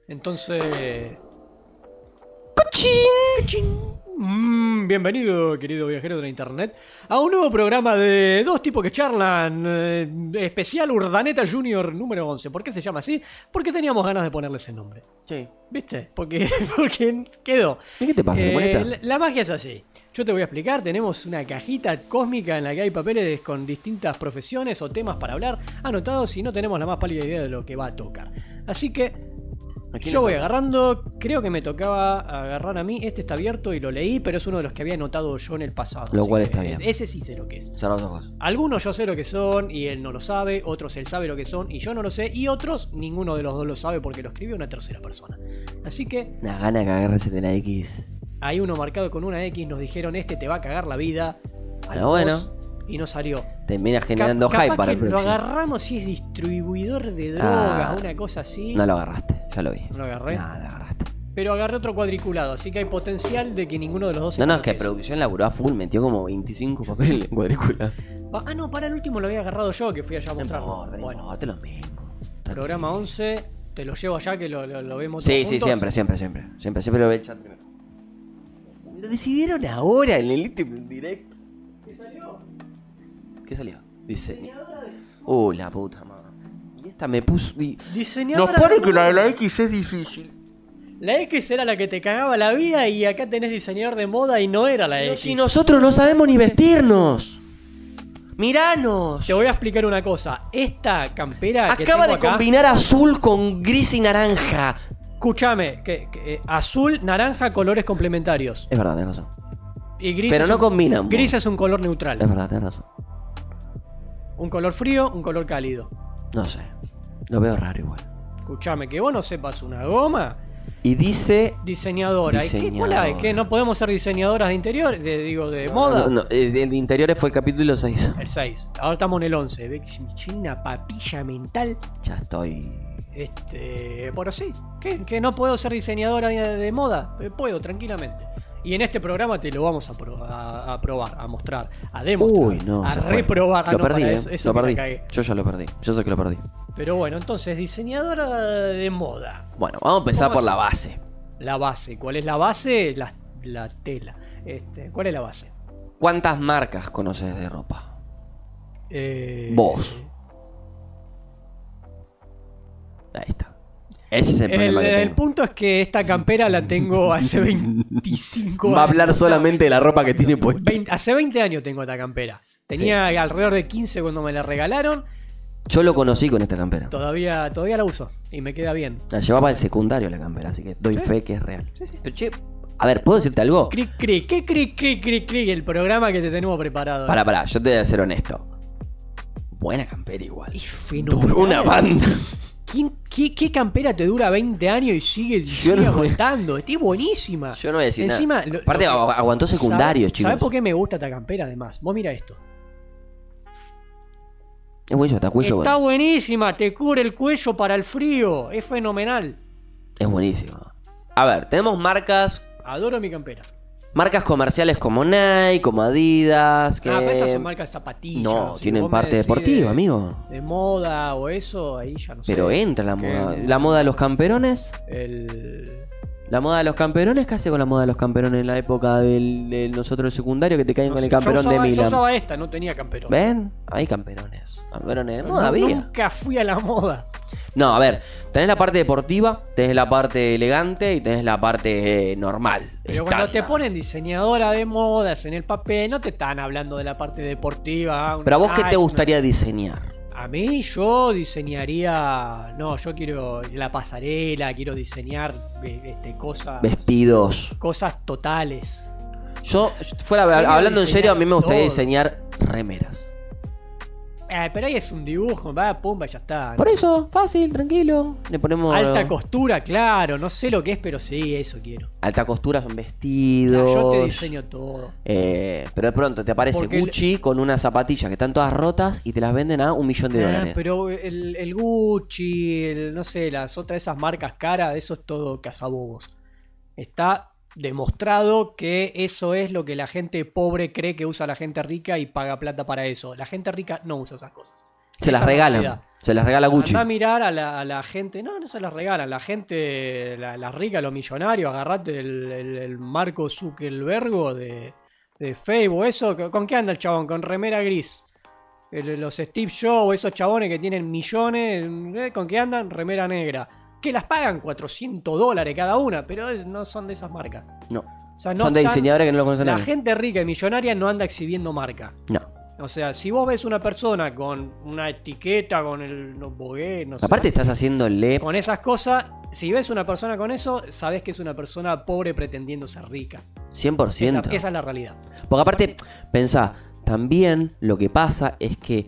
Entonces... ¡Cochín! Bienvenido, querido viajero de la internet, a un nuevo programa de dos tipos que charlan, especial Urdaneta Junior número 11. ¿Por qué se llama así? Porque teníamos ganas de ponerle ese nombre. Sí. ¿Viste? Porque quedó. ¿Y qué te pasa? ¿Te molesta? La magia es así. Yo te voy a explicar, tenemos una cajita cósmica en la que hay papeles con distintas profesiones o temas para hablar anotados y no tenemos la más pálida idea de lo que va a tocar. Así que yo voy agarrando, creo que me tocaba agarrar a mí, este está abierto y lo leí, pero es uno de los que había anotado yo en el pasado. Lo cual está bien. Ese sí sé lo que es. Cerra los ojos. Algunos yo sé lo que son y él no lo sabe, otros él sabe lo que son y yo no lo sé, y otros ninguno de los dos lo sabe porque lo escribió una tercera persona. Así que Una gana que agarres de la X. hay uno marcado con una X, nos dijeron este te va a cagar la vida. Pero bueno. Y no salió. Termina generando Capaz hype para que el próximo. lo agarramos y es distribuidor de drogas, una cosa así. No lo agarraste, ya lo vi. No lo agarré. No, lo agarraste. Pero agarré otro cuadriculado, así que hay potencial de que ninguno de los dos No, sepa es lo que es. producción laburó a full, metió como 25 papeles en cuadrícula. No, para el último lo había agarrado yo, que fui allá a No mostrarlo. importa, no Bueno, importa, lo mismo. programa 11, te lo llevo allá que lo vemos Sí, todos sí, juntos. siempre lo ve el chat primero. Lo decidieron ahora en el último directo. ¿Qué salió? ¿Qué salió? Dice. La puta madre. Y esta me puso. Diseñadora Nos pone de que la de moda. la X es difícil. La X era la que te cagaba la vida y acá tenés diseñador de moda y no era la Pero X. si nosotros no sabemos ni vestirnos. Miranos. Te voy a explicar una cosa. Esta campera que Acaba tengo de acá, combinar azul con gris y naranja. escúchame, azul, naranja, colores complementarios. Es verdad, tenés razón. Y gris Pero es no un- combinan. Gris es un color neutral. Es verdad, tenés razón. Un color frío, un color cálido. No sé. Lo veo raro igual. Escúchame, que vos no sepas una goma. Y dice. Diseñadora. ¿Y qué, cuál Diseñadora. hay? ¿Qué, no podemos ser diseñadoras de interior? De moda. No, el de interiores fue el capítulo 6. El 6. Ahora estamos en el 11. ¿Ves que tiene una papilla mental? Ya estoy. Pero sí. ¿Que no puedo ser diseñadora de moda? Puedo, tranquilamente. Y en este programa te lo vamos a probar, a mostrar, a demostrar, Uy, no. a se fue. reprobar. Lo No, perdí, para ¿eh? eso Lo que la perdí. cagué. Yo ya lo perdí. Yo sé que lo perdí. Pero bueno, entonces, diseñadora de moda. Bueno, vamos a empezar ¿Cómo por la hace? base. La base. ¿Cuál es la base? La tela. ¿Cuál es la base? ¿Cuántas marcas conoces de ropa? Vos. Ahí está. Ese es el problema que El tengo. punto es que esta campera la tengo hace 25 años. Va a hablar solamente de la ropa que tiene puesta. Hace 20 años tengo esta campera. Tenía alrededor de 15 cuando me la regalaron. Yo lo conocí con esta campera. Todavía la uso y me queda bien. La llevaba al secundario la campera, así que doy Sí. fe que es real. Sí, sí. Pero che, a ver, ¿puedo decirte algo? Cric, cric, ¿qué cric, cric, cric, cric? El programa que te tenemos preparado. Pará, yo te voy a ser honesto. Buena campera igual. Es fenomenal. Duró una banda. ¿Qué campera te dura 20 años y sigue Yo no- aguantando? Está buenísima. Yo no voy a decir Encima, nada. Aparte, aguantó secundarios, chicos. ¿Sabes por qué me gusta esta campera además? Vos mira esto. Es buenísimo, está cuello Está bueno. buenísima, te cubre el cuello para el frío. Es fenomenal. Es buenísimo. A ver, tenemos marcas Adoro mi campera. comerciales como Nike, como Adidas. Que... Pero esas son marcas de zapatillas. No, Si tienen vos me parte decís deportiva, amigo. De moda o eso, ahí ya no sé. Pero entra la Que- moda. La moda de los camperones. La moda de los camperones, ¿qué hace con la moda de los camperones en la época de nosotros del secundario que te caen No con sé, el camperón yo de usaba, Yo Milan? usaba esta, no tenía camperón. ¿Ven? Hay camperones. Camperones de No, moda había. Nunca fui a la moda. No, a ver, tenés la parte deportiva, tenés la parte elegante y tenés la parte normal. Pero cuando te estándar. ponen diseñadora de modas en el papel, no te están hablando de la parte deportiva. Pero a vos, ¿qué te Ay, gustaría diseñar? A mí yo diseñaría... No, yo quiero la pasarela, quiero diseñar Vestidos. cosas totales. Yo, quiero hablando en serio, a mí me gustaría todo. diseñar remeras. Pero ahí es un dibujo, va, pumba, y ya está. Por eso, fácil, tranquilo. Le ponemos. Alta costura, claro, no sé lo que es, pero sí, eso quiero. Alta costura son vestidos. Yo te diseño todo. Pero de pronto te aparece Porque Gucci con unas zapatillas que están todas rotas y te las venden a $1.000.000. Pero el Gucci, no sé, las otras esas marcas caras, eso es todo cazabobos. Está demostrado que eso es lo que la gente pobre cree que usa la gente rica y paga plata para eso. La gente rica no usa esas cosas. Se las Esa es la regalan. realidad. Se las regala Gucci. Andá a mirar a la gente. No se las regalan. La gente, la rica, los millonarios. Agarrate el Marco Zuckerberg de Facebook. Eso, ¿con qué anda el chabón? Con remera gris. Los Steve Jobs, esos chabones que tienen millones. ¿Con qué andan? Remera negra. Que las pagan $400 cada una. Pero no son de esas marcas. No. O sea, son de diseñadores que no lo conocen. La gente rica y millonaria no anda exhibiendo marca. No. O sea, si vos ves una persona con una etiqueta, con el Bogué, no sé. Aparte estás haciéndole... Con esas cosas, si ves una persona con eso, sabés que es una persona pobre pretendiendo ser rica. 100%. Esa es la realidad. Porque aparte, pensá, también lo que pasa es que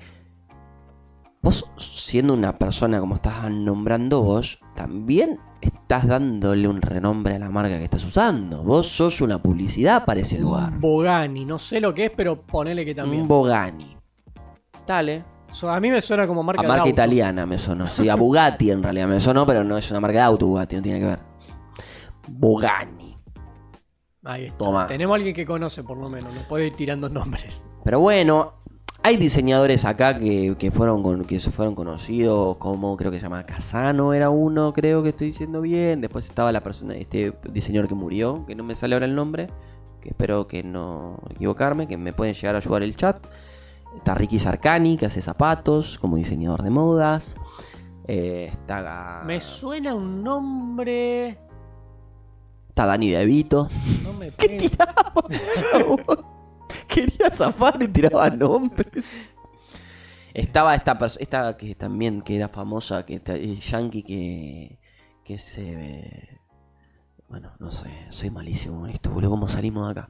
vos, siendo una persona como estás nombrando vos, también estás dándole un renombre a la marca que estás usando. Vos sos una publicidad para ese lugar. Un Bogani, no sé lo que es, pero ponele que también. Un Bogani. Dale. A mí me suena como marca a de marca auto. Italiana me sonó. Sí, a Bugatti en realidad me sonó, pero no es una marca de auto Bugatti, no tiene que ver. Bogani. Ahí está. Toma. Tenemos a alguien que conoce por lo menos, nos puede ir tirando nombres. Pero bueno, hay diseñadores acá que se fueron conocidos, como creo que se llama Casano, era uno, creo que estoy diciendo bien. Después estaba la persona, este diseñador que murió, que no me sale ahora el nombre, que espero que no equivocarme, que me pueden llegar a ayudar el chat. Está Ricky Sarkani, que hace zapatos como diseñador de modas. Está... Me suena un nombre... Está Dani DeVito. No me ¿Qué tiraba, chavo? Quería zafar y tiraba nombres. Estaba esta que también que era famosa, que yankee, que se... Bueno, no sé, soy malísimo en esto, boludo. ¿Cómo salimos de acá?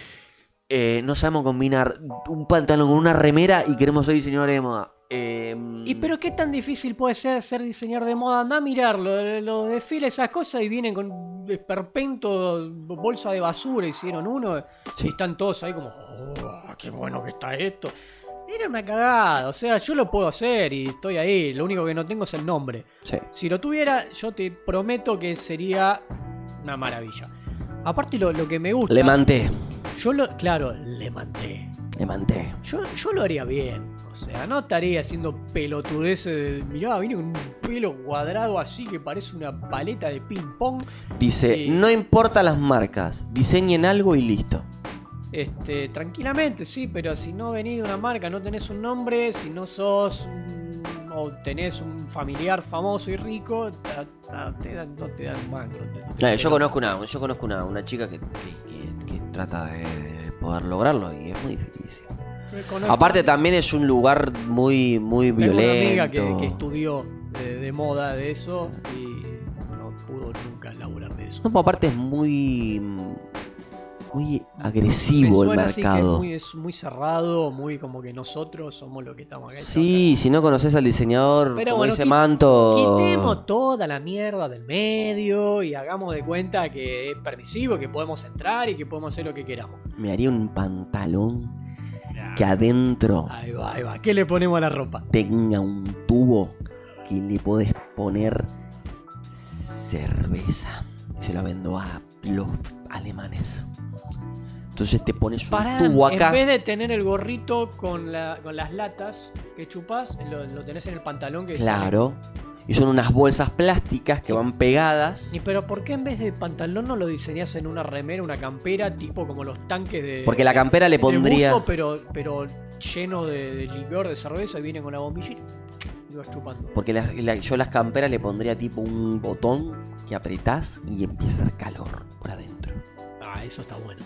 No sabemos combinar un pantalón con una remera y queremos ser diseñadores de moda. ¿Y pero qué tan difícil puede ser diseñador de moda? Andá a mirarlo, los desfiles, esas cosas, y vienen con esperpento, bolsa de basura, hicieron uno, Sí. y están todos ahí como, qué bueno que está esto. Era una cagada, o sea, yo lo puedo hacer y estoy ahí, lo único que no tengo es el nombre. Sí. Si lo tuviera, yo te prometo que sería una maravilla. Aparte lo que me gusta... Le manté. Claro, le manté. Le manté. Yo lo haría bien. O sea, no estaría haciendo pelotudeces de... Mirá, vine con un pelo cuadrado así que parece una paleta de ping pong. Dice, no importa las marcas, diseñen algo y listo. Tranquilamente, sí, pero si no venís de una marca, no tenés un nombre, si no sos o tenés un familiar famoso y rico, no te dan mango. Yo conozco una chica que trata de poder lograrlo y es muy difícil. Aparte también es un lugar muy, muy violento. Tengo una amiga que estudió de moda de eso y no pudo nunca laburar de eso. No, aparte es muy agresivo el mercado. Así que es muy cerrado, muy como que nosotros somos los que estamos acá. Sí, si no conoces al diseñador, pero como bueno, dice Manto... Quitemos toda la mierda del medio y hagamos de cuenta que es permisivo, que podemos entrar y que podemos hacer lo que queramos. Me haría un pantalón que adentro... Ahí va. ¿Qué le ponemos a la ropa? Tenga un tubo que le podés poner cerveza. Se la vendo a los alemanes. Entonces te pones un tubo acá. En vez de tener el gorrito con las latas que chupás, lo tenés en el pantalón. Claro. Y son unas bolsas plásticas que van pegadas. ¿Y pero por qué en vez de pantalón no lo diseñás en una remera, una campera, tipo como los tanques de... Porque la campera le pondría... buzo, pero lleno de licor, de cerveza, y viene con la bombillita y vas chupando. Porque yo las camperas le pondría tipo un botón que apretás y empieza a hacer calor por adentro. Eso está bueno.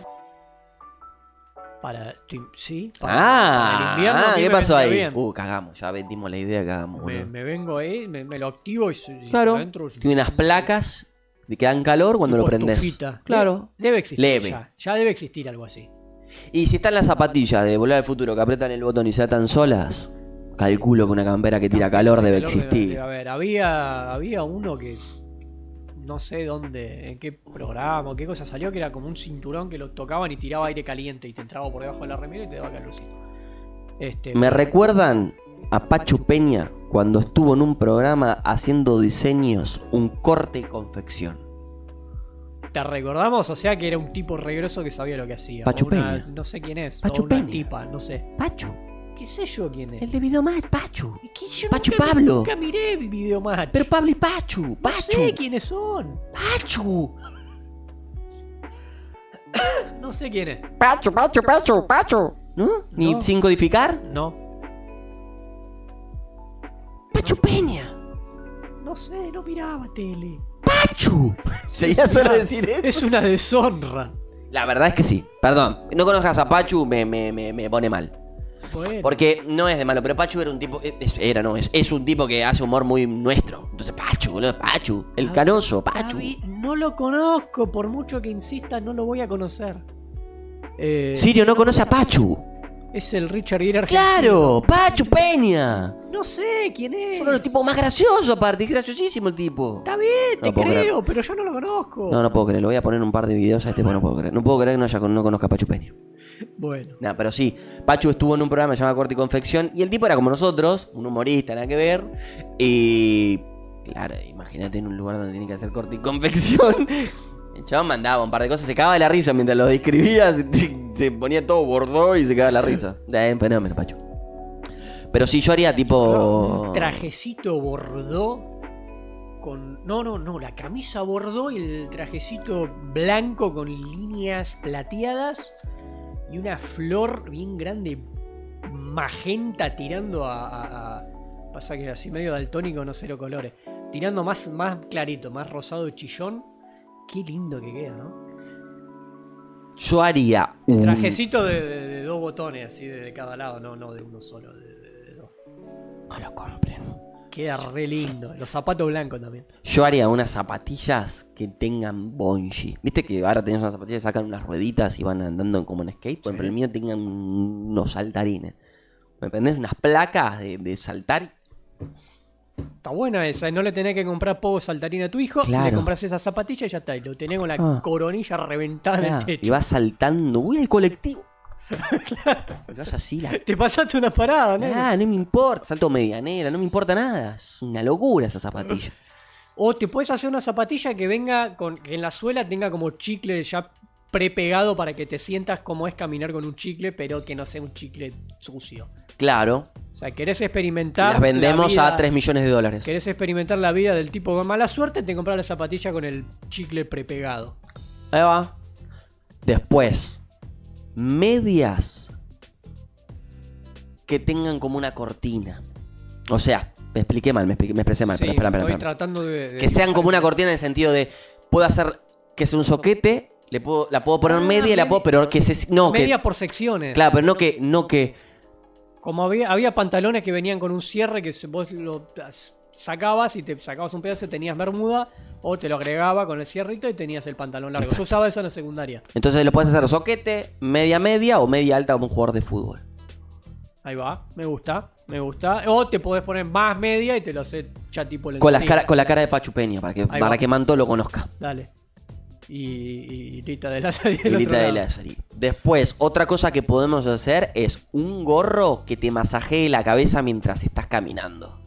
Para el invierno. ¿Qué pasó ahí? Bien. Cagamos, ya vendimos la idea, cagamos. Me vengo ahí, me lo activo y claro, adentro, tiene unas placas que dan calor cuando lo prendés. Estufita. Claro. Debe existir. Leve. Ya debe existir algo así. Y si están las zapatillas de Volver al Futuro que apretan el botón y se atan solas, calculo que una campera que tira calor debe existir. A ver, había uno que no sé dónde, en qué programa o qué cosa salió, que era como un cinturón que lo tocaban y tiraba aire caliente y te entraba por debajo de la remera y te daba calorcito. Me recuerdan a Pachu Peña cuando estuvo en un programa haciendo diseños, un corte y confección. ¿Te recordamos? O sea que era un tipo regroso que sabía lo que hacía. Pachu Peña. No sé quién es. Pachu o una Peña. tipa, no sé. Pachu. ¿Qué sé yo quién es? El de Videomatch, Pachu. ¿Y qué? Yo Pachu nunca, Pablo. Nunca miré Videomatch. Pero Pablo y Pachu. no Pachu. sé quiénes son. Pachu. No sé quién es. Pachu. ¿No? ¿Ni No. sin codificar? No. Pachu Peña. No sé, no miraba tele. Pachu. ¿Sería solo decir eso? Es una deshonra. La verdad es que sí. Perdón. No conozcas a Pachu, me pone mal. Bueno. Porque no es de malo, pero Pachu era un tipo. Es un tipo que hace humor muy nuestro. Entonces, Pachu, boludo, Pachu. El canoso, Pachu. No lo conozco, por mucho que insista, no lo voy a conocer. Sirio no conoce a Pachu. Es el Richard Gere argentino. ¡Claro! ¡Pachu Peña! No sé quién es. Es uno de los tipos más graciosos, aparte. Es graciosísimo el tipo. Está bien, te No puedo creo, creer. pero yo no lo conozco. No puedo creer. Le voy a poner un par de videos a este, pero no puedo creer. No puedo creer que no conozca a Pachu Peña. Bueno. Nah, pero sí. Pachu estuvo en un programa llamado Corte y Confección. Y el tipo era como nosotros, un humorista, nada que ver. Y. Claro, imagínate en un lugar donde tiene que hacer corte y confección. El chabón mandaba un par de cosas, se cagaba de la risa mientras lo describía, se ponía todo bordó y se cagaba de la risa. Fenómeno, Pachu. Pero sí, yo haría tipo. Un trajecito bordó con. No, la camisa bordó y el trajecito blanco con líneas plateadas y una flor bien grande, magenta, tirando a pasa que así medio daltónico, no cero colores. Tirando más clarito, más rosado chillón. Qué lindo que queda, ¿no? Yo haría un. Trajecito de dos botones, así de cada lado, no de uno solo, de dos. No lo compren. Queda re lindo. Los zapatos blancos también. Yo haría unas zapatillas que tengan bungee. Viste que ahora tenés unas zapatillas que sacan unas rueditas y van andando como en skate. Bueno, Sí. pero el mío tengan unos saltarines. ¿Me entendés? Unas placas de saltar. Está buena esa, no le tenés que comprar poco saltarín a tu hijo, Claro. le compras esa zapatilla y ya está, y lo tenés con la Ah. coronilla reventada en el techo. Y vas saltando. Voy al colectivo. Y vas así la. Te pasaste una parada, ¿no? No me importa. Salto medianera, no me importa nada. Es una locura esa zapatilla. O te puedes hacer una zapatilla que venga con que en la suela tenga como chicle ya prepegado para que te sientas como es caminar con un chicle, pero que no sea un chicle sucio. Claro. O sea, querés experimentar. Las vendemos la vida, a 3 millones de dólares. Querés experimentar la vida del tipo con mala suerte, te compras la zapatilla con el chicle prepegado. Ahí va. Después, medias que tengan como una cortina. O sea, me expliqué mal, me expresé mal, Sí, pero espera. estoy tratando de Que sean como una cortina en el sentido de, puedo hacer que sea un soquete, la puedo poner media y la puedo, pero que se... No, media que... por secciones. Claro, pero no que... Como había pantalones que venían con un cierre que vos lo sacabas y te sacabas un pedazo y tenías bermuda, o te lo agregaba con el cierrito y tenías el pantalón largo. Yo usaba eso en la secundaria. Entonces lo puedes hacer soquete, media o media alta como un jugador de fútbol. Ahí va, me gusta. O te podés poner más media y te lo haces ya tipo Con la cara de Pachu Peña, para va. que Manto lo conozca. Dale. Y Lita de Lázaro. Y Lita de Lázaro. Después, otra cosa que podemos hacer es un gorro que te masajee la cabeza mientras estás caminando.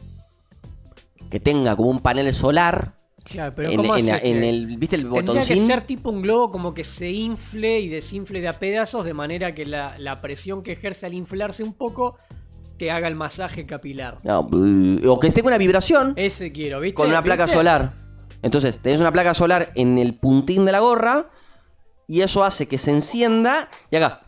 Que tenga como un panel solar. Claro, pero ¿cómo haces? ¿Viste el Tendría botoncín? que ser tipo un globo como que se infle y desinfle de a pedazos de manera que la presión que ejerce al inflarse un poco te haga el masaje capilar. No, o que esté con una vibración Ese quiero, ¿viste? con una placa ¿Viste? solar. Entonces, tenés una placa solar en el puntín de la gorra y eso hace que se encienda y acá.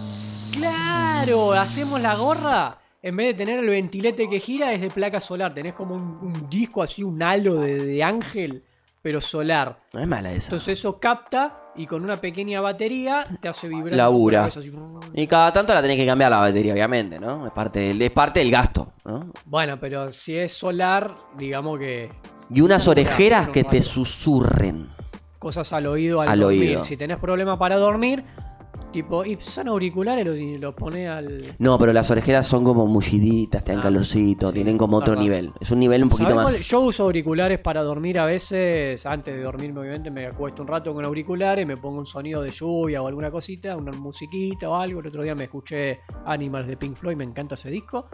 Claro, hacemos la gorra. En vez de tener el ventilete que gira, es de placa solar. Tenés como un disco así, un halo de ángel, pero solar. No es mala esa. Entonces eso capta y con una pequeña batería te hace vibrar. Labura. un poco la cabeza así. Y cada tanto la tenés que cambiar la batería, obviamente, ¿no? Es parte del gasto, ¿no? Bueno, pero si es solar, digamos que Y unas orejeras que te rato. susurren. Cosas al oído al Al dormir. oído. Si tenés problema para dormir, tipo, y son auriculares y los pone al... No, pero las orejeras son como mulliditas, te dan calorcito, sí, tienen como otro verdad. nivel. Es un nivel un poquito ¿Sabés más. cuál? Yo uso auriculares para dormir a veces. Antes de dormirme, obviamente, me acuesto un rato con auriculares, me pongo un sonido de lluvia o alguna cosita, una musiquita o algo. El otro día me escuché Animals de Pink Floyd, me encanta ese disco.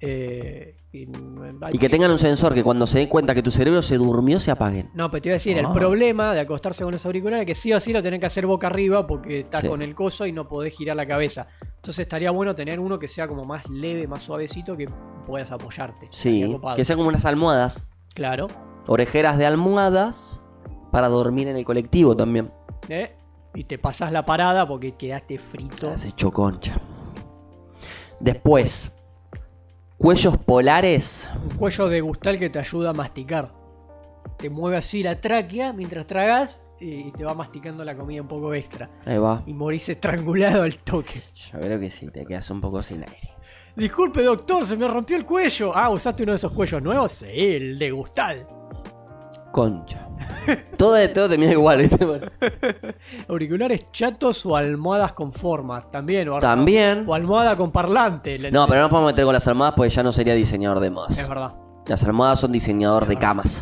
Y que tengan un sensor que cuando se den cuenta que tu cerebro se durmió, se apaguen. No, pero te iba a decir, el Ah. problema de acostarse con los auriculares es que sí o sí lo tenés que hacer boca arriba porque estás Sí. con el coso y no podés girar la cabeza. Entonces Entonces estaría bueno tener uno que sea como más leve, más suavecito, que puedas apoyarte. Sí, Estaría copado. que sean como unas almohadas. Claro. Orejeras de almohadas para dormir en el colectivo también. Y te pasas la parada porque quedaste frito. Has hecho concha. Después, cuellos polares. Un cuello de gustal que te ayuda a masticar. Te mueve así la tráquea mientras tragas y te va masticando la comida un poco extra. Ahí va. Y morís estrangulado al toque. Yo creo que sí, te quedas un poco sin aire. Disculpe, doctor, se me rompió el cuello. Ah, ¿usaste uno de esos cuellos nuevos? Sí, el de gustal. Concha. todo termina igual, ¿viste? Bueno. Auriculares chatos o almohadas con forma. También. También. O almohada con parlante. No, pero no nos podemos meter con las almohadas porque ya no sería diseñador de modas. Es verdad. Las almohadas son diseñador de camas.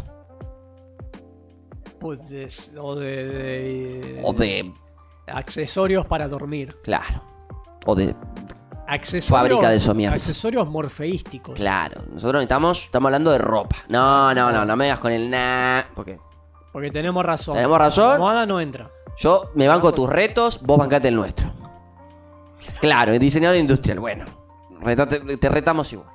Pues o O de... accesorios para dormir. Claro. O de... Accesorios, fábrica de somiers. Accesorios morfeísticos. Claro. Nosotros estamos hablando de ropa. No me digas con el nah. ¿Por qué? Porque tenemos razón. ¿Tenemos razón? La almohada no entra. Yo me banco tus retos, vos bancate el nuestro. Claro, el diseñador industrial. Bueno, te retamos igual.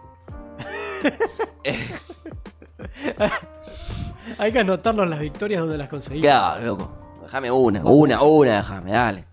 Hay que anotarnos las victorias donde las conseguimos. Claro, loco. Déjame una, déjame, dale.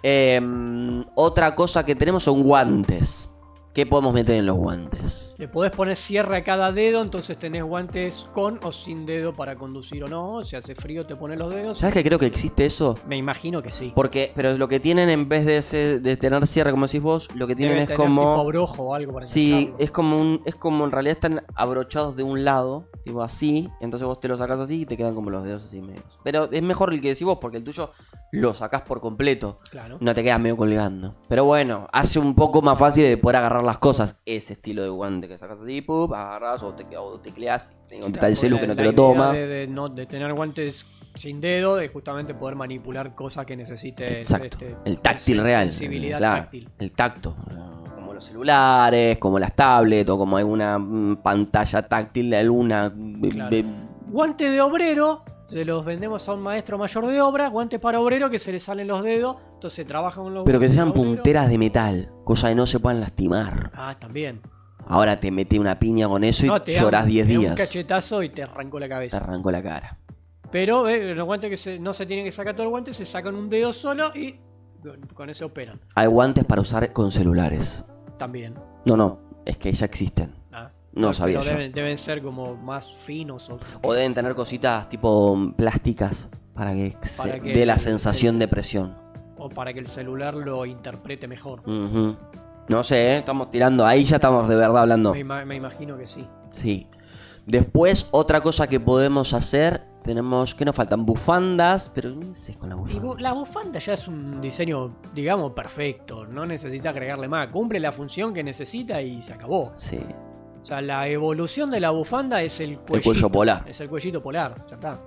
Otra cosa que tenemos son guantes. ¿Qué podemos meter en los guantes? Le podés poner cierre a cada dedo, entonces tenés guantes con o sin dedo para conducir o no. Si hace frío te pones los dedos. ¿Sabes que creo que existe eso? Me imagino que sí. Pero lo que tienen en vez de tener cierre, como decís vos, lo que tienen Debe es tener como... tipo abrojo o algo para Sí, engancharlo. es como en realidad están abrochados de un lado, tipo así, entonces vos te lo sacás así y te quedan como los dedos así medios. Pero es mejor el que decís vos porque el tuyo lo sacás por completo, Claro. no te quedas medio colgando. Pero bueno, hace un poco más fácil de poder agarrar las cosas, ese estilo de guante que sacás así, pup, agarrás o tecleás, está el celu que no te lo toma. De tener guantes sin dedo, de justamente poder manipular cosas que necesites. Exacto, el táctil real, Sensibilidad claro, táctil. el tacto. Como los celulares, como las tablets o como alguna pantalla táctil de alguna... Claro. Guante de obrero, se los vendemos a un maestro mayor de obra. Guantes para obrero que se le salen los dedos, entonces trabajan con los Pero que guantes sean de obrero. punteras de metal, cosa de no se puedan lastimar. Ah, también. Ahora te metí una piña con eso y No, te llorás dan 10 un días. cachetazo y te arrancó la Te cabeza. arrancó la cara. Pero los guantes que no se tienen que sacar todo el guante, se sacan un dedo solo y con eso operan. Hay guantes para usar con celulares. También. No, es que ya existen. Ah. No sabía Pero yo. deben ser como más finos. O deben tener cositas tipo plásticas para que dé la sensación de presión. O para que el celular lo interprete mejor. Ujú. No sé, estamos tirando. Ahí ya estamos de verdad hablando. Me imagino que sí. Sí. Después, otra cosa que podemos hacer. Tenemos, ¿qué nos faltan? Bufandas. Pero no sé con la bufanda. La bufanda ya es un diseño, digamos, perfecto. No necesita agregarle más. Cumple la función que necesita y se acabó. Sí. O sea, la evolución de la bufanda es el cuellito. El cuello polar. Es el cuellito polar, ya está.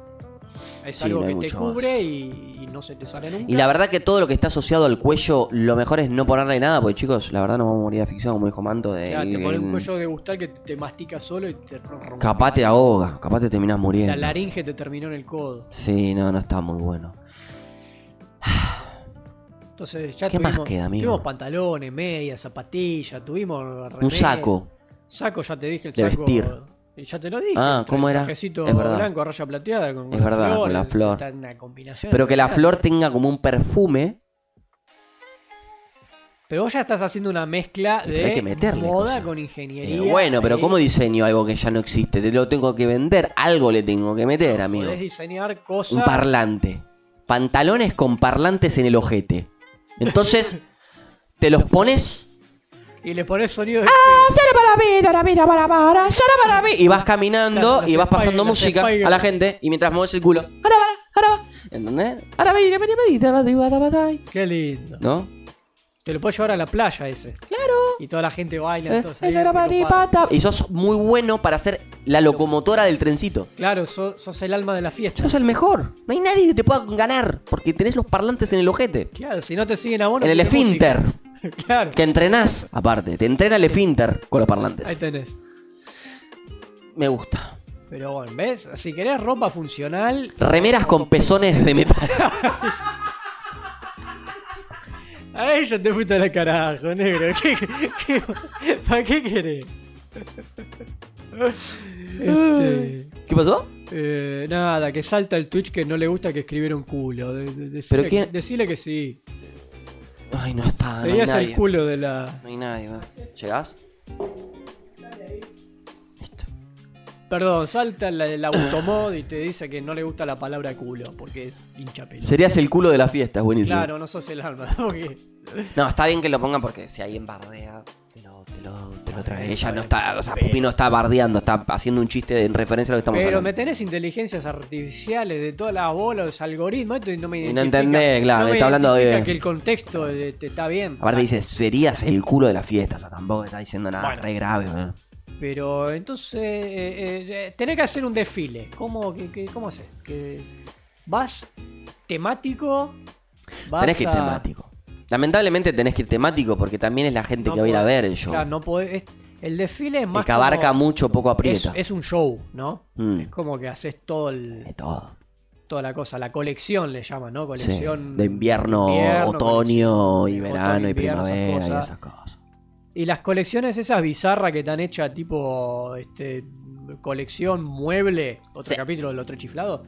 Es Sí, algo no hay que te mucho cubre más. y no se te sale nunca. Y la verdad que todo lo que está asociado al cuello, lo mejor es no ponerle nada, porque chicos, la verdad no vamos a morir de asfixia, como dijo Manto. O sea, te pone un cuello de gustal que te mastica solo y te rompe. Capaz te ahoga, capaz te terminás muriendo. La laringe te terminó en el codo. Sí, no está muy bueno. Entonces ya ¿Qué más queda, amigo? tuvimos pantalones, medias, zapatillas, tuvimos remera. Un saco. Saco, ya te dije el De saco. vestir. Y ya te lo dije. Ah, ¿cómo era? Trajecito Es verdad. blanco, raya plateada con Es la verdad, flor. con la flor. Está una combinación Pero que la especial. flor tenga como un perfume. Pero vos ya estás haciendo una mezcla Pero hay que de meterle moda cosas. con ingeniería. Bueno, pero y ¿cómo diseño algo que ya no existe? Te lo tengo que vender, algo le tengo que meter, amigo. podés diseñar cosas. Un parlante. Pantalones con parlantes en el ojete. Entonces, te los pones Y le pones sonido de. y vas caminando Claro, y vas los pasando Spider- música los Spider- a la gente y mientras mueves el culo. ¿Entendés? Qué lindo. ¿No? Te lo puedes llevar a la playa ese. Claro. Y toda la gente baila. Entonces, ahí Y sos muy bueno para ser la locomotora del trencito. Claro, sos el alma de la fiesta. Sos el mejor. No hay nadie que te pueda ganar porque tenés los parlantes en el ojete. Claro, si no te siguen a vos, no En el tiene esfínter. música. Claro. Que entrenás, aparte. Te entrena el esfínter con los parlantes. Ahí tenés. Me gusta. Pero bueno, ¿ves? Si querés ropa funcional. Remeras con pezones de metal. A ella te fuiste a la carajo, negro. ¿Para qué querés? ¿Qué pasó? Nada, que salta el Twitch que no le gusta que escribieron culo. Decirle que sí. Ay, no está. No hay Serías nadie. el culo de la... No hay nadie más. ¿Llegás? Listo. Perdón, salta el automod y te dice que no le gusta la palabra culo porque es hincha pelota. Serías el culo de la fiesta, es buenísimo. Claro, no sos el alma. Porque... No, está bien que lo pongan porque si alguien bardea, te lo trae. Ella no está, o sea, Pupi no está bardeando, está haciendo un chiste en referencia a lo que estamos Pero hablando. me tenés inteligencias artificiales de todas las bolas, los algoritmos, esto y no me Y identifica. no entendés, claro, no me está hablando de... identifica que el contexto te está bien. Aparte dice, serías el culo de la fiesta, o sea, tampoco está diciendo nada Bueno. re grave, ¿no? Pero entonces tenés que hacer un desfile. ¿Cómo haces? ¿Que vas temático? Tenés que ir temático. Lamentablemente tenés que ir temático porque también es la gente No que va a ir a podés- ver el show. Claro, no podés, el desfile es más El que abarca como- mucho, poco aprieta. es un show, ¿no? Mm. Es como que haces todo De todo. toda la cosa. La colección le llaman, ¿no? Sí, Colección de invierno, colección otoño, y de verano, y invierno, primavera, y cosas. esas cosas. Y las colecciones esas bizarras que están hechas tipo colección mueble, otro Sí. capítulo del otro chiflado,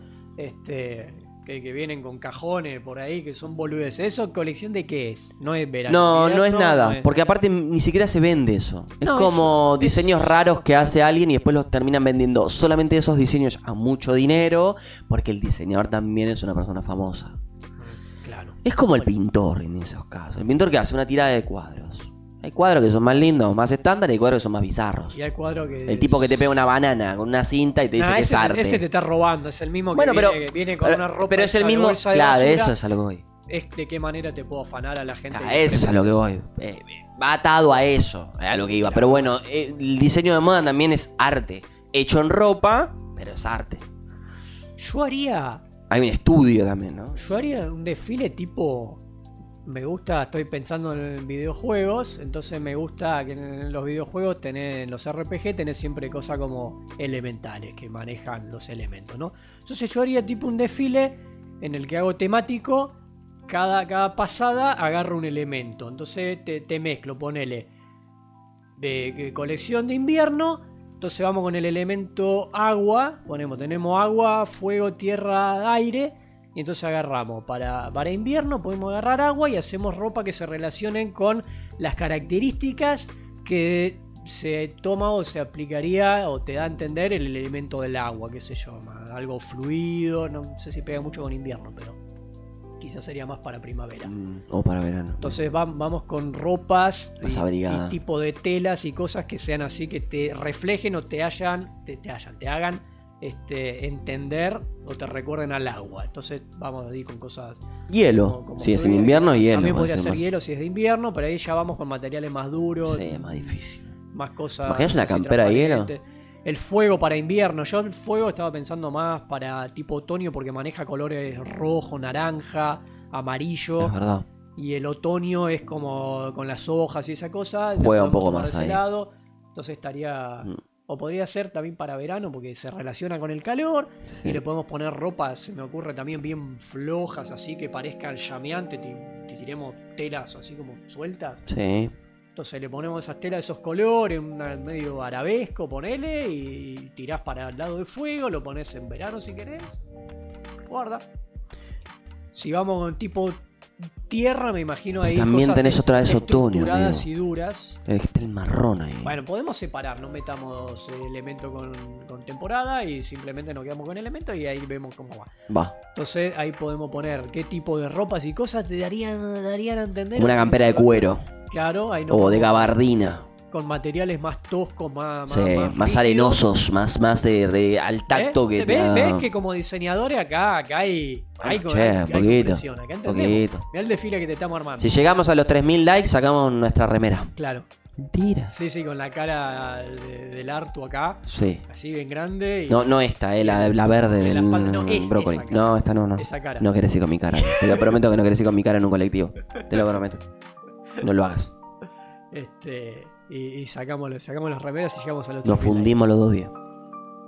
que vienen con cajones por ahí, que son boludes. ¿Eso colección de qué es? No es verano. No, no es nada, no es- porque aparte ni siquiera se vende eso. Es No, como diseños raros que hace alguien y después los terminan vendiendo solamente esos diseños a mucho dinero, porque el diseñador también es una persona famosa. Claro. Es como el pintor en esos casos. El pintor que hace una tirada de cuadros. Hay cuadros que son más lindos, más estándar, y hay cuadros que son más bizarros. Y hay cuadro que... El tipo que te pega una banana con una cinta y te dice Nah, que es arte. ese te está robando, es el mismo que Bueno, pero viene con una ropa pero es el hecha de mismo, bolsa de claro, basura. eso es a lo que voy. Es de qué manera te puedo afanar a la gente. Ah, eso es a lo que voy. Va atado a eso, a lo que iba. Pero bueno, el diseño de moda también es arte. Hecho en ropa, pero es arte. Yo haría Hay un estudio también, ¿no? un desfile tipo... Me gusta, estoy pensando en videojuegos, entonces me gusta que en los videojuegos en los RPG tenés siempre cosas como elementales que manejan los elementos, ¿no? Entonces yo haría tipo un desfile en el que hago temático, cada pasada agarro un elemento, entonces te mezclo, ponele de colección de invierno, entonces vamos con el elemento agua, tenemos agua, fuego, tierra, aire. Y entonces agarramos, para invierno podemos agarrar agua y hacemos ropa que se relacionen con las características que se toma o se aplicaría o te da a entender el elemento del agua, qué sé yo, algo fluido, no sé si pega mucho con invierno, pero quizás sería más para primavera. O para verano. Entonces vamos con ropas Más abrigada. y tipo de telas y cosas que sean así, que te reflejen o te hagan entender o te recuerden al agua. Entonces vamos ahí con cosas Hielo. como Si es en fluido. invierno, hielo. También va a podría ser ser más- hielo si es de invierno, pero ahí ya vamos con materiales más duros, Sí, es más difícil. más cosas. ¿Imaginás una no sé si campera de hielo? transparentes. El fuego para invierno. Yo el fuego estaba pensando más para tipo otoño porque maneja colores rojo, naranja, amarillo. Es verdad. Y el otoño es como con las hojas y esa cosa. Juega la un poco podemos tomar más de ese ahí. lado. Entonces estaría... Mm. O podría ser también para verano porque se relaciona con el calor. Sí. Y le podemos poner ropa, se me ocurre también bien flojas, así que parezcan llameantes. Te tiremos telas así como sueltas. Sí. Entonces le ponemos esas telas, esos colores, medio arabesco, ponele. Y tirás para el lado del fuego, lo pones en verano si querés. Guarda. Si vamos con tipo tierra, me imagino ahí. También cosas tenés otra vez otoño, estructuradas amigo. y duras. Está el marrón ahí. Bueno, podemos separar, no metamos elemento con temporada y simplemente nos quedamos con elemento y ahí vemos cómo va. Va. Entonces ahí podemos poner qué tipo de ropas y cosas te darían a entender. Como una campera de cuero. Claro, ahí no. O de gabardina. Con materiales más toscos, más Sí, más rígidos. arenosos, más al tacto que te da. ¿Ves que como diseñadores acá hay Che, hay poquito, compresión, acá entendemos. poquito. Mirá el desfile que te estamos armando. Si llegamos a los 3000 likes, sacamos nuestra remera. Claro. Mentira. Sí, con la cara del Artu acá, Sí. así bien grande. Y No esta, la verde De la del espalda, no, es brócoli. esa cara. No, esta no. Esa cara. No querés ir con mi cara. Te lo prometo que no querés ir con mi cara en un colectivo. Te lo prometo. No lo hagas. Y sacamos las remeras y llegamos a los Nos 3000 fundimos los 2 días. likes.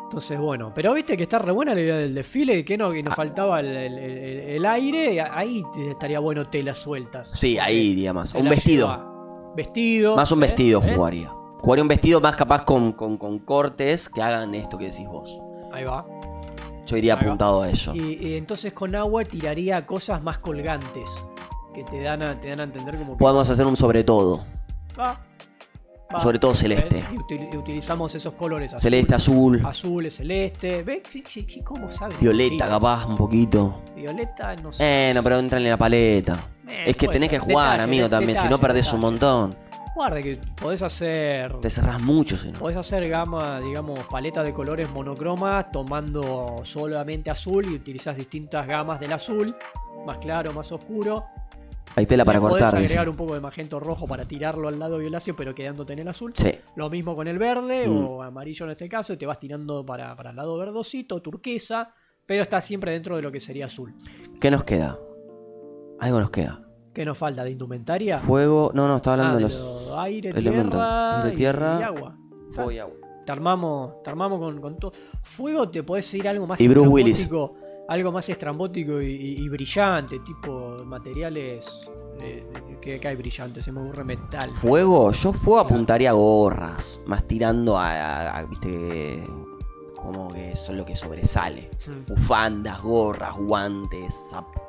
Entonces, bueno, pero viste que está re buena la idea del desfile, que no, que nos faltaba el aire, ahí estaría bueno telas sueltas. Sí, ahí iría más. Se Un la vestido. lleva. Vestido. Más un vestido ¿Eh? jugaría. Jugaría un vestido más capaz con cortes que hagan esto que decís vos. Ahí va. Yo iría Ahí va. apuntado a eso. Y entonces con agua tiraría cosas más colgantes, que te dan a entender como que... Podemos hacer un sobre todo. Va. Sobre todo celeste. Y utilizamos esos colores azul, Celeste, azul, azul, celeste. ¿Ves? ¿Cómo sabes? violeta capaz un poquito. Violeta, no sé. No, pero entra en la paleta. Es que puede tenés que ser. jugar, Detalle, amigo, también. Si no perdés un montón. Guarda que podés hacer... Te cerrás mucho, si no. Podés hacer gama, digamos, paleta de colores monocroma tomando solamente azul y utilizás distintas gamas del azul. Más claro, más oscuro. Hay tela para Podés cortar, agregar dice. un poco de magento rojo para tirarlo al lado violáceo, pero quedándote en el azul. Sí. Lo mismo con el verde Mm. o amarillo en este caso, y te vas tirando para el lado verdosito, turquesa, pero está siempre dentro de lo que sería azul. ¿Qué nos queda? Algo nos queda. ¿Qué nos falta? ¿De indumentaria? Fuego. No, estaba hablando de de los aire, elementos. tierra, Aire, tierra, y agua. fuego y agua. Te armamos con todo. Fuego te podés ir algo más Y Bruce Willis. estrambótico, algo más estrambótico y brillante, tipo materiales que hay brillantes, se me ocurre metal. Fuego, yo fuego apuntaría a gorras. Más tirando viste, como que eso es lo que sobresale. Bufandas, gorras, guantes,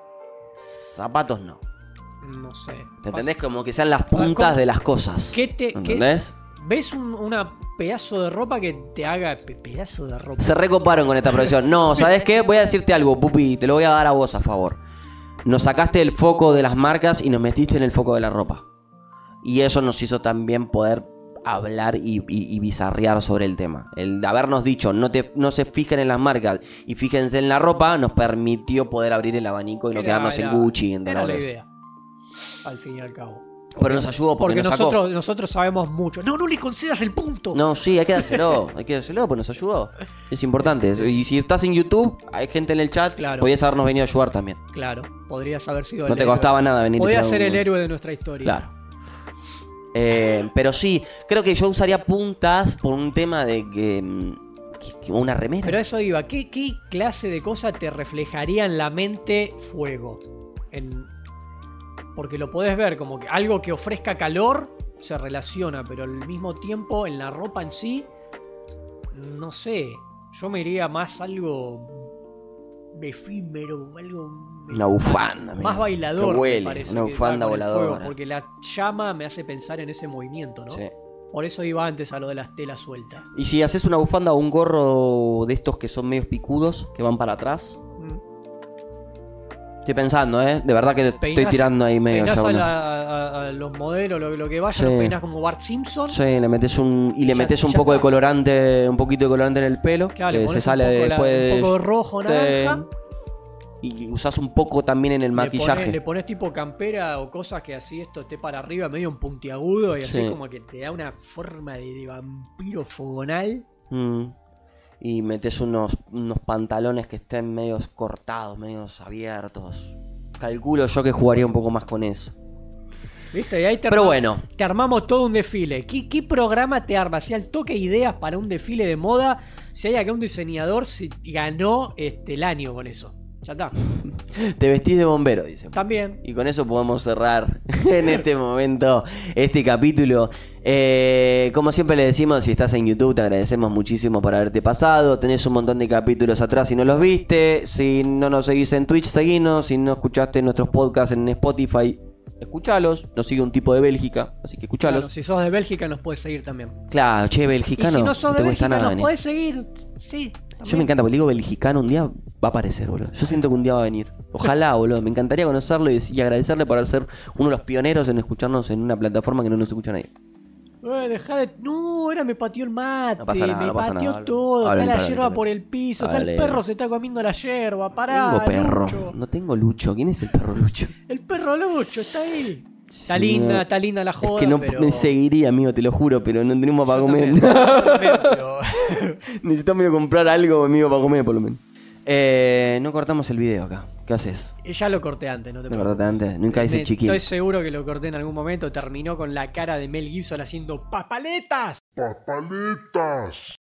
zapatos no. No sé. ¿Me entendés? Como que sean las puntas de las cosas. ¿Entendés? ¿Ves una pedazo de ropa que te haga pedazo de ropa? Se recoparon con esta profesión. No, ¿sabes qué? Voy a decirte algo, Pupi. Te lo voy a dar a vos a favor. Nos sacaste el foco de las marcas y nos metiste en el foco de la ropa. Y eso nos hizo también poder hablar y bizarrear sobre el tema. El de habernos dicho no se fijen en las marcas y fíjense en la ropa nos permitió poder abrir el abanico y no quedarnos en Gucci. Era la idea, al fin y al cabo. Pero nos ayudó porque nos sacó. Nosotros sabemos mucho. No le concedas el punto. No, sí, hay que dárselo, pues nos ayudó. Es importante. Y si estás en YouTube, hay gente en el chat, claro. Podías habernos venido a ayudar también. Claro, podrías haber sido no te costaba nada venir. Podías ser el héroe de nuestra historia. Claro. Pero sí, creo que yo usaría puntas por un tema de que una remera. Pero eso iba, ¿qué clase de cosa te reflejaría en la mente fuego? Porque lo podés ver como que algo que ofrezca calor se relaciona, pero al mismo tiempo en la ropa en sí, no sé, yo me iría más algo efímero, algo una bufanda, más bailador, que huele, me parece, una bufanda voladora. Fuego, porque la llama me hace pensar en ese movimiento, ¿no? Sí. Por eso iba antes a lo de las telas sueltas. Y si haces una bufanda o un gorro de estos que son medios picudos, que van para atrás. Estoy pensando, de verdad que estoy tirando ahí medio. A los modelos, lo que vaya, los peinás como Bart Simpson. Sí, le metes un poco de colorante, un poquito de colorante en el pelo. Claro, que se sale después. Un poco de rojo, naranja. Y usás un poco también en el maquillaje. Le pones tipo campera o cosas que así esto esté para arriba, medio un puntiagudo y así como que te da una forma de vampiro fogonal. Y metes unos pantalones que estén medios cortados, medios abiertos. Calculo yo que jugaría un poco más con eso. ¿Viste? Y ahí pero bueno, te armamos todo un desfile. ¿Qué programa te armas? Si al toque ideas para un desfile de moda, si hay acá un diseñador, si ganó el año con eso. Ya está. Te vestís de bombero, dice. También. Y con eso podemos cerrar en este momento este capítulo. Como siempre le decimos, si estás en YouTube, te agradecemos muchísimo por haberte pasado. Tenés un montón de capítulos atrás si no los viste. Si no nos seguís en Twitch, seguinos. Si no escuchaste nuestros podcasts en Spotify, escuchalos. Nos sigue un tipo de Bélgica, así que escuchalos. Claro, si sos de Bélgica nos puedes seguir también. Claro, che, belgicano. Y si no sos no de te Bélgica nada, nos podés seguir. Sí. También. Yo me encanta, porque digo belgicano, un día va a aparecer, boludo. Yo siento que un día va a venir. Ojalá, boludo. Me encantaría conocerlo y agradecerle por ser uno de los pioneros en escucharnos en una plataforma que no nos escucha nadie. Dejá de... No, ahora me pateó el mate. No pasa nada, me no pasa pateó nada. todo. Acá la hierba por el piso. Acá el perro se está comiendo la hierba. Pará. Tengo perro. Lucho. No tengo Lucho. ¿Quién es el perro Lucho? El perro Lucho está ahí. Está Sí, linda la joda. Es que no pero... me seguiría, amigo, te lo juro, pero no tenemos para comer. Pero... Necesitamos ir a comprar algo, amigo, para comer, por lo menos. No cortamos el video acá. ¿Qué haces? Ya lo corté antes, no te ¿Lo cortaste antes? Nunca hice chiquín. Estoy seguro que lo corté en algún momento. Terminó con la cara de Mel Gibson haciendo ¡papaletas! ¡Papaletas!